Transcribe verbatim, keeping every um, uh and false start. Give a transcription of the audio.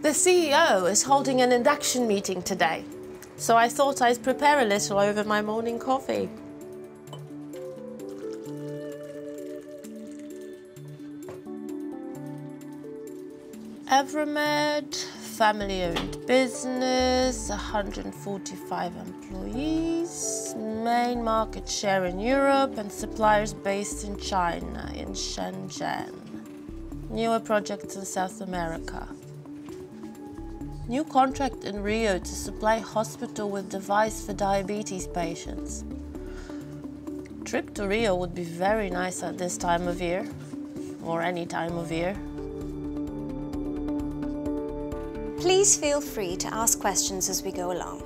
The C E O is holding an induction meeting today, so I thought I'd prepare a little over my morning coffee. Evremed, family-owned business, one hundred forty-five employees, main market share in Europe and suppliers based in China, in Shenzhen. Newer projects in South America. New contract in Rio to supply hospital with device for diabetes patients. Trip to Rio would be very nice at this time of year, or any time of year. Please feel free to ask questions as we go along.